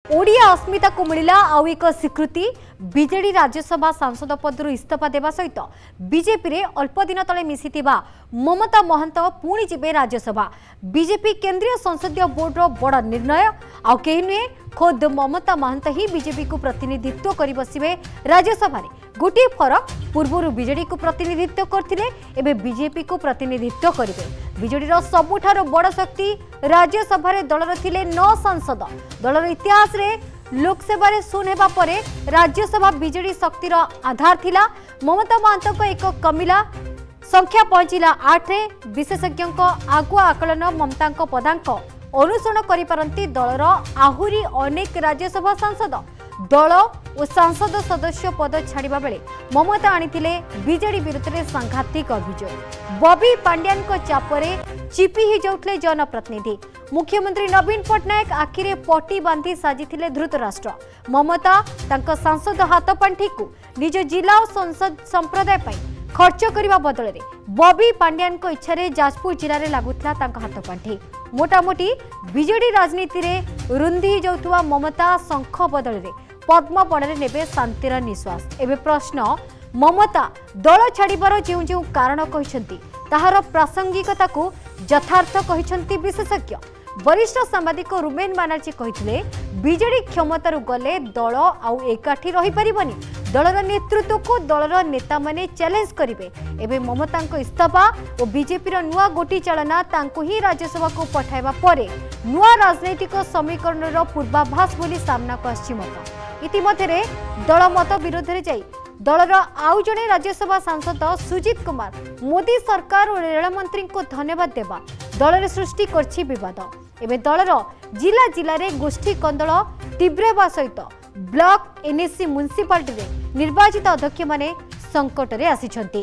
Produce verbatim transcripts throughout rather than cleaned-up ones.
ओडिया अस्मिता को मिला आउ एक स्वीकृति। बीजेडी राज्यसभा सांसद पदर इस्तीफा देवा सहित बीजेपी रे अल्प दिन तले मिसिथिबा ममता महंत पुणी जिबे राज्यसभा। बीजेपी केंद्रीय संसदीय बोर्डर बड़ निर्णय। आउ केही नुहे खोद ममता महंत ही बीजेपी को प्रतिनिधित्व कर बसिबे राज्यसभा रे। गोटे फरक पूर्व बीजेडी को प्रतिनिधित्व करथिले एबे बीजेपी को प्रतिनिधित्व करिवे। बीजेडीर सबुठार बड़ शक्ति राज्यसभा रे दलर थिले नौ सांसद। दलर इतिहास रे लोकसभा रे शून्य हेबा परे राज्यसभा बीजेडी शक्तिर आधार थिला। ममता महंत एक कमिला संख्या पहुंचला आठ रे। विशेषज्ञों आगुआ आकलन ममता पदांक अनुसरण करिपारंती दलर आहुरी अनेक राज्यसभा सांसद। दल और सांसद सदस्य पद छाड़ा बेले ममता आनीथिले बीजेडी विरुद्ध में सांघातिक अभियोग। बॉबी पांड्यान को चापरे चिपी ही जाउथले जनप्रतिनिधि। मुख्यमंत्री नवीन पट्टनायक आखिरे पट्टी बांधी साजिथिले धृतराष्ट्र। ममता तांका सांसद हाथपांठी को निज जिला और संसद संप्रदाय पई खर्च करने बदल में बॉबी पांड्यान को इच्छा रे जाजपुर जिले में लगुला हाथपांठी। मोटामोटी बीजेडी राजनीति रे रुंधी जाउथुवा ममता शंख बदल में पद्म बड़े नेबे शांतिर निश्वास। एबे प्रश्न ममता दल छाड़िबार जो जो कारण कहिसंती ताहार प्रासंगिकता को यथार्थ कहिसंती विशेषज्ञ। वरिष्ठ सांबादिक रुमेन बानर्जी कहिथिले बीजेडी क्षमतार गले दल आउ एकाठी रही परिबनी। दलर नेतृत्व को दलर नेता माने चैलेंज करिवे। एबे ममता इस्तीफा और बीजेपी नुआ गोटी चालना तांको ही राज्यसभा को पठाइबा परे नुआ राजनैतिक समीकरण पूर्वाभास बोली सामना को आछि मत। इतिमध्ये दल मत विरोध में जाई दलर आउ जड़े राज्यसभा सांसद सुजीत कुमार मोदी सरकार और रेलमंत्री को धन्यवाद देवा दल सृष्टि करछि विवाद। एवं दलर जिला जिले में गोष्ठी कंदल तीव्र सहित ब्लॉक एनएससी म्युनिसिपालिटी रे निर्वाचित अध्यक्ष माने संकट रे आसिछंती।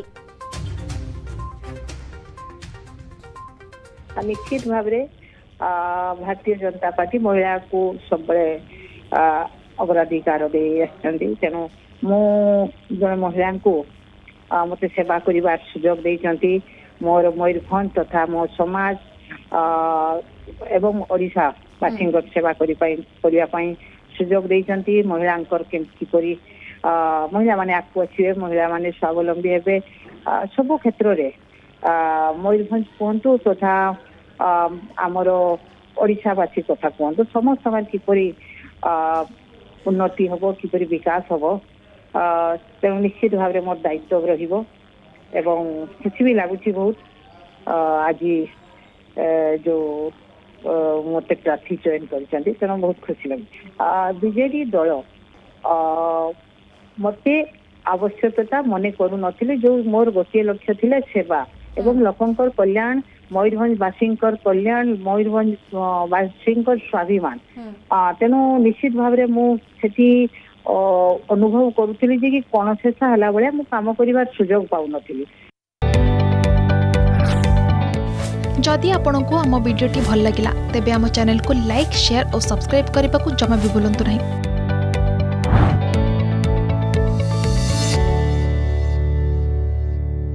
निश्चित भाव भारतीय जनता पार्टी महिला को सब अग्राधिकार दे आछंती। तेणु मु जन महिला को मत सेवा करने सुजोग देती। मोर मयूरभंज तथा मो समाज एवं ओडिशा वासी सेवा करने सुजोग देती। महिला किपरि महिला माने आगु आसवे महिला माने स्वावलंबी हेबे सब क्षेत्र रे मयूरभंज कहतु तथा आमर ओडिशावासी कथा कहतु समस्त किपरि उन्नति हम किपरि विकास हम तेणु निश्चित भाव में मोर दायित्व रहिबो एवं खुशी भी लगुच बहुत। आज जो मत प्रार्थी चयन कर तेणु बहुत खुशी लगे। बीजेडी दल मत आवश्यकता मन करू नथिले। जो मोर गोटे लक्ष्य थिले सेवा एवं लोकंकर कल्याण मयूरभंजवासी कल्याण मयूरभंजवासी स्वाभिमान। तेणु निश्चित भाव में मुझे अनुभव करुली कि कौन शेषा है भाया मु काम कर सुजोग पाऊन। जदि आपंक आम भिडी भल लगा तेब आम चैनल को लाइक शेयर और सब्सक्राइब करने को जमा भी भूलु नहीं।